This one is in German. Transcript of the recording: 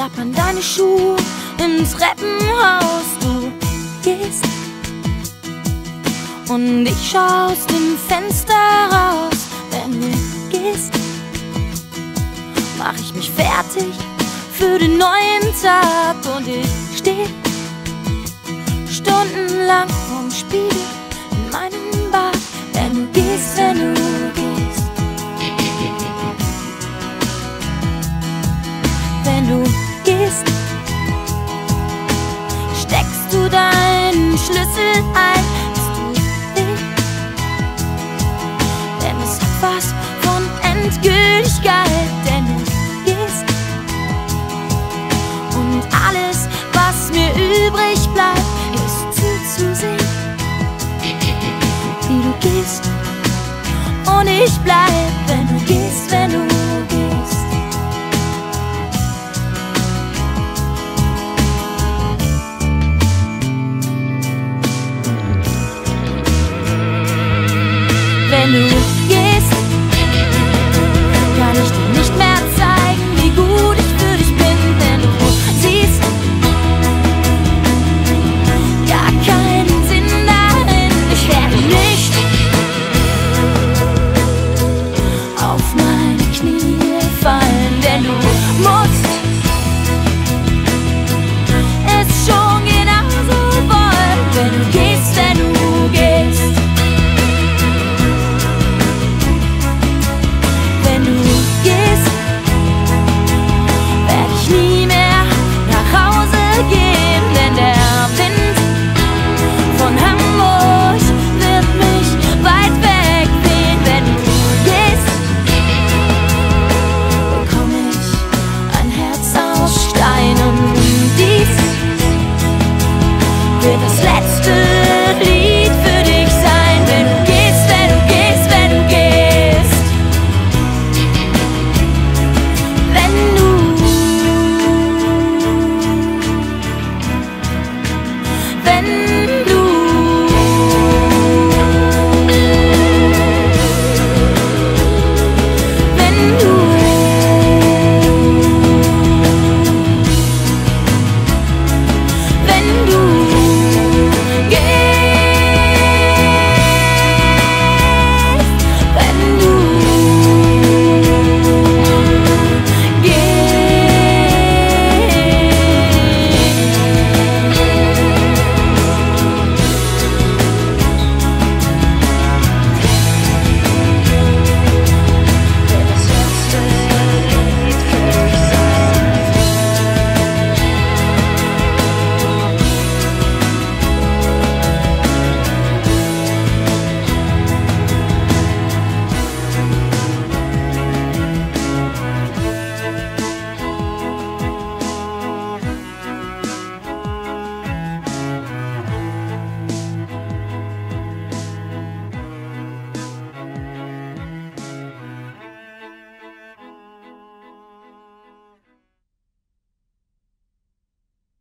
klappern deine Schuhe im Treppenhaus. Du gehst und ich schau aus dem Fenster raus. Wenn du gehst, mach ich mich fertig für den neuen Tag. Und ich steh stundenlang vorm Spiegel in meinem Bad. Wenn du gehst, wenn du gehst, wenn du gehst, steckst du deinen Schlüssel ein. Es tut weh, denn es hat was von Endgültigkeit. Denn du gehst und alles, was mir übrig bleibt, ist zuzusehen, wie du gehst und ich bleib. Wenn du gehst, wenn du